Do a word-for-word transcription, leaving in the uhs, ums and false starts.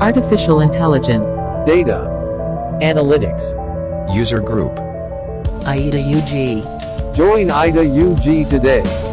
Artificial intelligence. Data. Analytics. User group. AIDA U G. Join AIDA U G today.